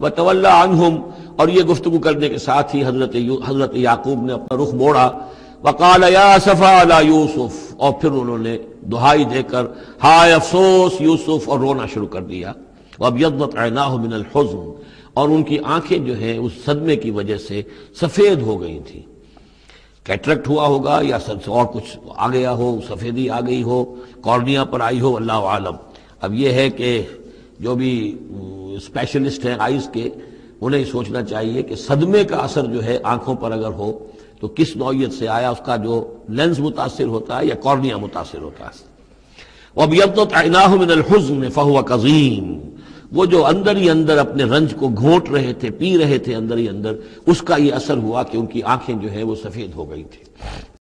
व तवल्ला अन्हुम, और ये गुफ्तगू करने के साथ ही हजरत याकूब ने अपना रुख मोड़ा। वक़ाल या असफ़ा अला यूसुफ, और फिर उन्होंने दुहाई देकर हाय अफसोस यूसुफ, और रोना शुरू कर दिया। वअब्यद्दत ऐनाहु मिनल हुज़्न, और उनकी आंखें जो है उस सदमे की वजह से सफेद हो गई थी। कैटरेक्ट हुआ होगा या और कुछ आ गया हो, सफेदी आ गई हो, कॉर्निया पर आई हो, अल्लाह आलम। अब यह है कि जो भी स्पेशलिस्ट हैं आइज के, उन्हें सोचना चाहिए कि सदमे का असर जो है आंखों पर अगर हो तो किस नौयत से आया, उसका जो लेंस मुतासिर होता है या कॉर्निया मुतासिर होता है। वअब्यद्दत ऐनाहु मिनल हुज़्न फहुव कज़ीम, वो जो अंदर ही अंदर अपने रंज को घोंट रहे थे, पी रहे थे अंदर ही अंदर, उसका ये असर हुआ कि उनकी आंखें जो है वो सफेद हो गई थी।